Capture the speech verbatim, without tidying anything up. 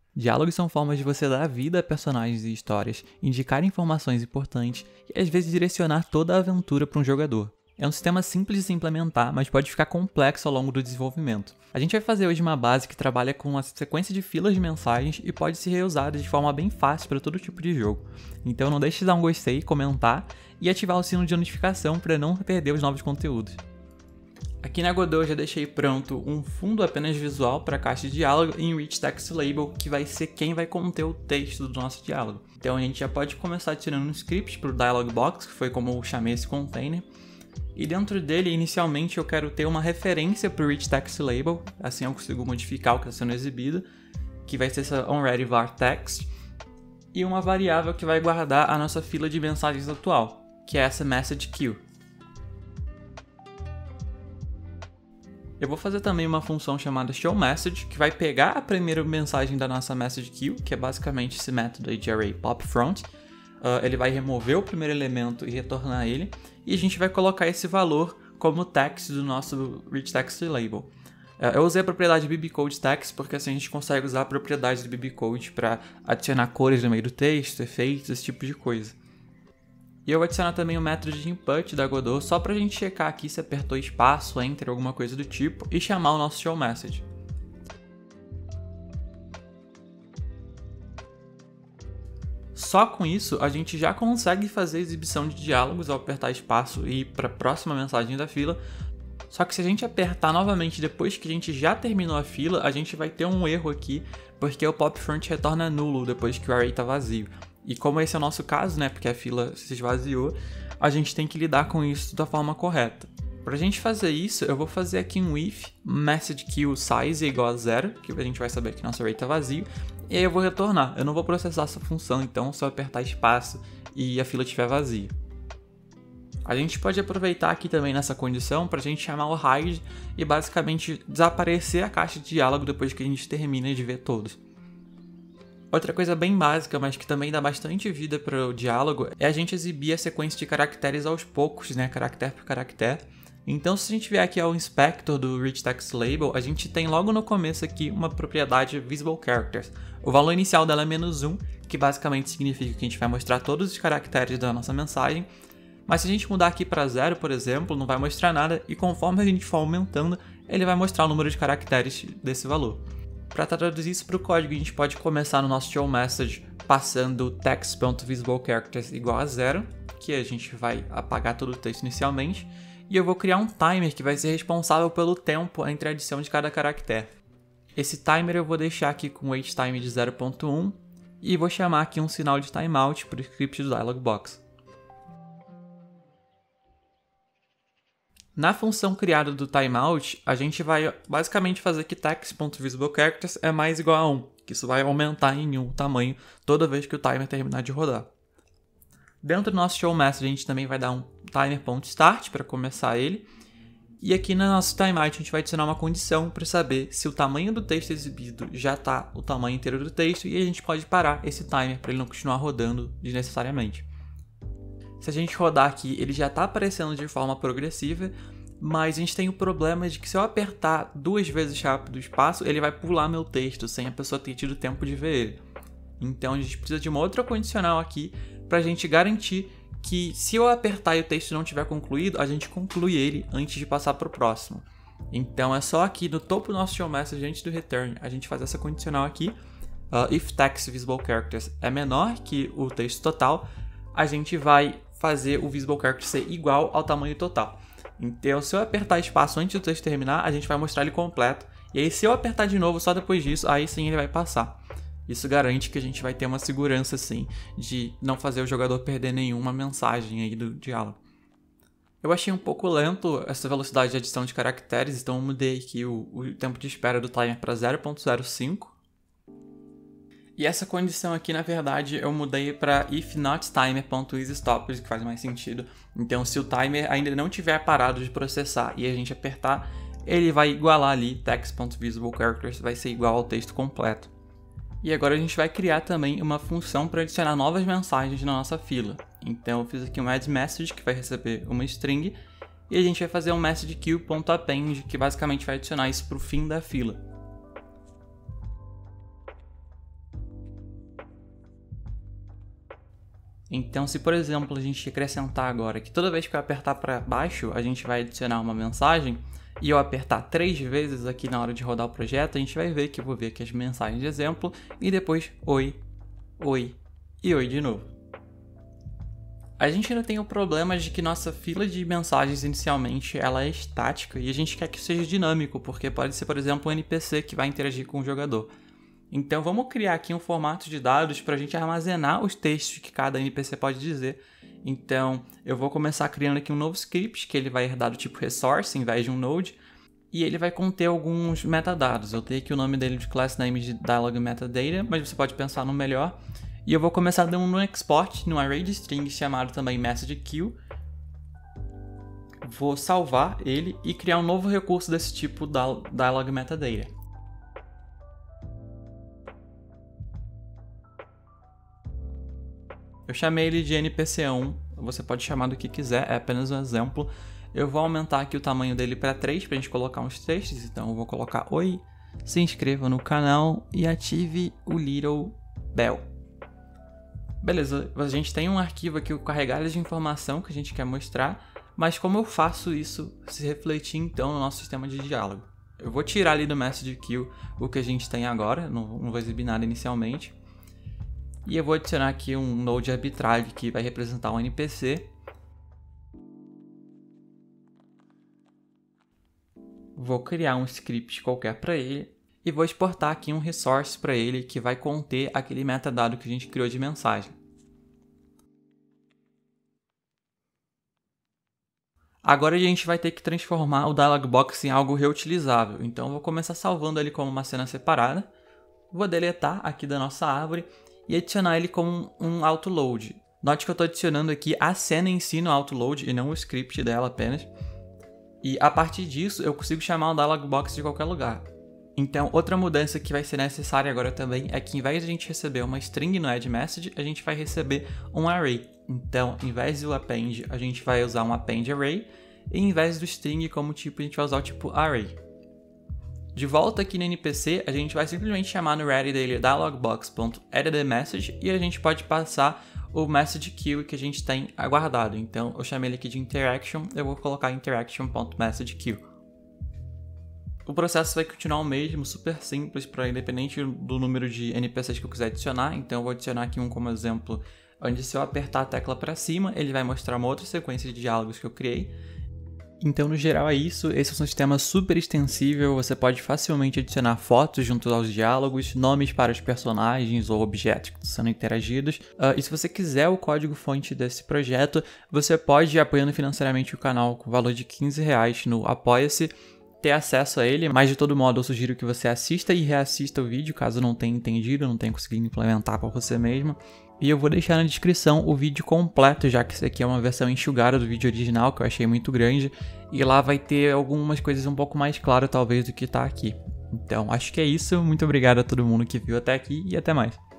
Diálogos são formas de você dar vida a personagens e histórias, indicar informações importantes e às vezes direcionar toda a aventura para um jogador. É um sistema simples de se implementar, mas pode ficar complexo ao longo do desenvolvimento. A gente vai fazer hoje uma base que trabalha com uma sequência de filas de mensagens e pode ser reusada de forma bem fácil para todo tipo de jogo. Então não deixe de dar um gostei, comentar e ativar o sino de notificação para não perder os novos conteúdos. Aqui na Godot eu já deixei pronto um fundo apenas visual para a caixa de diálogo em Rich Text Label, que vai ser quem vai conter o texto do nosso diálogo. Então a gente já pode começar tirando um script para o Dialog Box, que foi como eu chamei esse container. E dentro dele, inicialmente, eu quero ter uma referência para o Rich Text Label, assim eu consigo modificar o que está sendo exibido, que vai ser essa onReadyVarText, e uma variável que vai guardar a nossa fila de mensagens atual, que é essa MessageQueue. Eu vou fazer também uma função chamada showMessage, que vai pegar a primeira mensagem da nossa MessageQueue, que é basicamente esse método aí de array popFront. Uh, ele vai remover o primeiro elemento e retornar ele, e a gente vai colocar esse valor como text do nosso Rich Text Label. Uh, eu usei a propriedade bbcodeText porque assim a gente consegue usar a propriedade do bbcode para adicionar cores no meio do texto, efeitos, esse tipo de coisa. E eu vou adicionar também o método de input da Godot só para a gente checar aqui se apertou espaço, enter, alguma coisa do tipo, e chamar o nosso showMessage. Só com isso, a gente já consegue fazer exibição de diálogos ao apertar espaço e ir para a próxima mensagem da fila. Só que se a gente apertar novamente depois que a gente já terminou a fila, a gente vai ter um erro aqui, porque o popFront retorna nulo depois que o array está vazio. E como esse é o nosso caso, né, porque a fila se esvaziou, a gente tem que lidar com isso da forma correta. Para a gente fazer isso, eu vou fazer aqui um if MessageQueueSize é igual a zero, que a gente vai saber que nosso array está vazio, e aí eu vou retornar. Eu não vou processar essa função, então se eu apertar espaço e a fila estiver vazia. A gente pode aproveitar aqui também nessa condição para a gente chamar o hide e basicamente desaparecer a caixa de diálogo depois que a gente termina de ver todos. Outra coisa bem básica, mas que também dá bastante vida para o diálogo, é a gente exibir a sequência de caracteres aos poucos, né, caractere por caractere. Então, se a gente vier aqui ao inspector do Rich Text Label, a gente tem logo no começo aqui uma propriedade Visible Characters. O valor inicial dela é menos um, que basicamente significa que a gente vai mostrar todos os caracteres da nossa mensagem. Mas se a gente mudar aqui para zero, por exemplo, não vai mostrar nada, e conforme a gente for aumentando, ele vai mostrar o número de caracteres desse valor. Para traduzir isso para o código, a gente pode começar no nosso showMessage passando text.visiblecharacters igual a zero, que a gente vai apagar todo o texto inicialmente, e eu vou criar um timer que vai ser responsável pelo tempo entre a adição de cada caractere. Esse timer eu vou deixar aqui com waitTime de zero ponto um e vou chamar aqui um sinal de timeout para o script do Dialog Box. Na função criada do timeout, a gente vai basicamente fazer que text.visiblecharacters é mais igual a um, que isso vai aumentar em um o tamanho toda vez que o timer terminar de rodar. Dentro do nosso showMessage, a gente também vai dar um timer.start para começar ele. E aqui no nosso timeout, a gente vai adicionar uma condição para saber se o tamanho do texto exibido já está o tamanho inteiro do texto, e a gente pode parar esse timer para ele não continuar rodando desnecessariamente. Se a gente rodar aqui, ele já está aparecendo de forma progressiva, mas a gente tem o problema de que se eu apertar duas vezes rápido o espaço, ele vai pular meu texto sem a pessoa ter tido tempo de ver ele. Então a gente precisa de uma outra condicional aqui para a gente garantir que se eu apertar e o texto não tiver concluído, a gente conclui ele antes de passar para o próximo. Então é só aqui no topo do nosso showMessage, antes do return, a gente faz essa condicional aqui. Uh, if text_visible_characters é menor que o texto total, a gente vai fazer o visible character ser igual ao tamanho total. Então se eu apertar espaço antes do texto terminar, a gente vai mostrar ele completo. E aí se eu apertar de novo só depois disso, aí sim ele vai passar. Isso garante que a gente vai ter uma segurança, assim, de não fazer o jogador perder nenhuma mensagem aí do diálogo. Eu achei um pouco lento essa velocidade de adição de caracteres, então eu mudei aqui o, o tempo de espera do timer para zero ponto zero cinco. E essa condição aqui, na verdade, eu mudei para ifNotTimer.isStop, que faz mais sentido. Então, se o timer ainda não tiver parado de processar e a gente apertar, ele vai igualar ali, text.visiblecharacters vai ser igual ao texto completo. E agora a gente vai criar também uma função para adicionar novas mensagens na nossa fila. Então eu fiz aqui um addMessage que vai receber uma string e a gente vai fazer um MessageQueue.append que basicamente vai adicionar isso para o fim da fila. Então, se por exemplo a gente acrescentar agora que toda vez que eu apertar para baixo, a gente vai adicionar uma mensagem, e eu apertar três vezes aqui na hora de rodar o projeto, a gente vai ver que eu vou ver aqui as mensagens de exemplo, e depois oi, oi e oi de novo. A gente ainda tem o problema de que nossa fila de mensagens inicialmente ela é estática e a gente quer que seja dinâmico, porque pode ser, por exemplo, um N P C que vai interagir com o jogador. Então vamos criar aqui um formato de dados para a gente armazenar os textos que cada N P C pode dizer. Então eu vou começar criando aqui um novo script que ele vai herdar do tipo resource em vez de um node, e ele vai conter alguns metadados. Eu tenho aqui o nome dele de class name de dialog metadata, mas você pode pensar no melhor. E eu vou começar dando um export no array de strings chamado também messageQueue. Vou salvar ele e criar um novo recurso desse tipo dialog metadata. Eu chamei ele de N P C um, você pode chamar do que quiser, é apenas um exemplo. Eu vou aumentar aqui o tamanho dele para três para a gente colocar uns textos, então eu vou colocar oi, se inscreva no canal e ative o little bell. Beleza, a gente tem um arquivo aqui, o carregado de informação que a gente quer mostrar, mas como eu faço isso se refletir então no nosso sistema de diálogo? Eu vou tirar ali do messageQueue o que a gente tem agora, não, não vou exibir nada inicialmente, e eu vou adicionar aqui um node arbitrário que vai representar um N P C. Vou criar um script qualquer para ele e vou exportar aqui um resource para ele que vai conter aquele metadado que a gente criou de mensagem. Agora a gente vai ter que transformar o Dialogbox em algo reutilizável, então eu vou começar salvando ele como uma cena separada, vou deletar aqui da nossa árvore e adicionar ele como um autoload. Note que eu estou adicionando aqui a cena em si no autoload e não o script dela apenas. E a partir disso eu consigo chamar o Dialogbox de qualquer lugar. Então outra mudança que vai ser necessária agora também é que em vez de a gente receber uma string no addMessage, a gente vai receber um array. Então em vez do append a gente vai usar um append array e em vez do string como tipo a gente vai usar o tipo array. De volta aqui no N P C, a gente vai simplesmente chamar no ready dele dialogbox.addMessage e a gente pode passar o messageQueue que a gente tem aguardado. Então eu chamei ele aqui de interaction, eu vou colocar interaction.messageQueue. O processo vai continuar o mesmo, super simples, para independente do número de N P Cs que eu quiser adicionar. Então eu vou adicionar aqui um como exemplo, onde se eu apertar a tecla para cima, ele vai mostrar uma outra sequência de diálogos que eu criei. Então, no geral é isso, esse é um sistema super extensível, você pode facilmente adicionar fotos junto aos diálogos, nomes para os personagens ou objetos que estão sendo interagidos. Uh, e se você quiser o código-fonte desse projeto, você pode ir apoiando financeiramente o canal com o valor de quinze reais no Apoia-se, ter acesso a ele, mas de todo modo eu sugiro que você assista e reassista o vídeo, caso não tenha entendido, não tenha conseguido implementar para você mesmo. E eu vou deixar na descrição o vídeo completo, já que isso aqui é uma versão enxugada do vídeo original, que eu achei muito grande. E lá vai ter algumas coisas um pouco mais claras, talvez, do que tá aqui. Então, acho que é isso. Muito obrigado a todo mundo que viu até aqui e até mais.